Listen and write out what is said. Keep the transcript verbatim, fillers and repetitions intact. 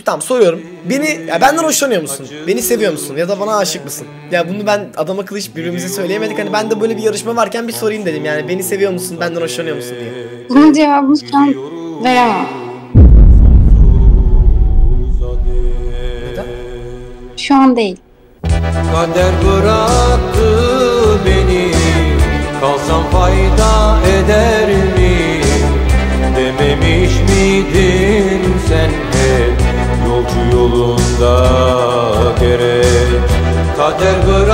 Tamam, soruyorum. Beni, ya benden hoşlanıyor musun? Beni seviyor musun? Ya da bana aşık mısın? Ya bunu ben adam akıllı hiç birbirimize söyleyemedik. Hani ben de böyle bir yarışma varken bir sorayım dedim. Yani beni seviyor musun? Benden hoşlanıyor musun diye. Bunun cevabını şu an veremem. Neden? Şu an değil. Kader bıraktı beni, kalsam fayda eder mi? Dememiş miydin sen hep yolcu yolunda gerek? Kader bıraktı